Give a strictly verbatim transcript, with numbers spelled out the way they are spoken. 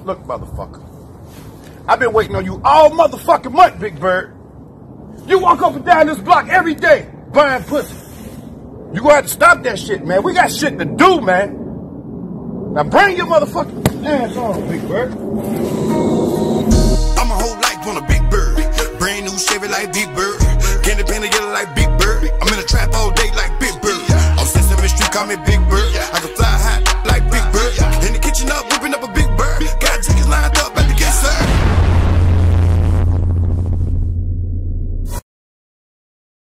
Look, motherfucker. I've been waiting on you all motherfucking month, Big Bird. You walk up and down this block every day buying pussy. You gonna have to stop that shit, man. We got shit to do, man. Now bring your motherfucking ass on, Big Bird.